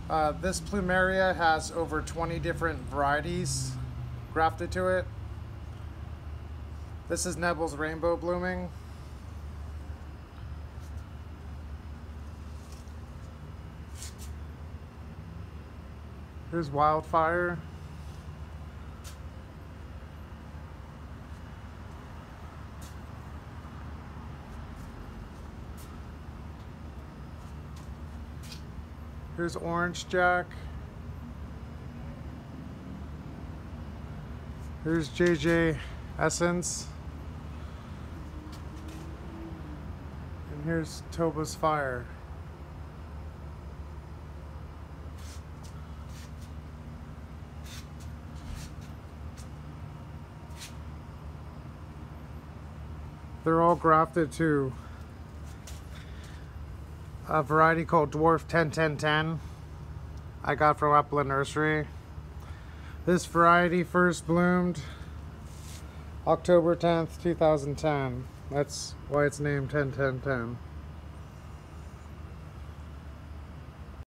This plumeria has over 20 different varieties grafted to it. This is Nebel's rainbow blooming. Here's wildfire. Here's orange jack. Here's JJ Essence. And here's Toba's Fire. They're all grafted to a variety called Dwarf 10-10-10 I got from Upland Nursery. This variety first bloomed October 10th, 2010. That's why it's named 10-10-10.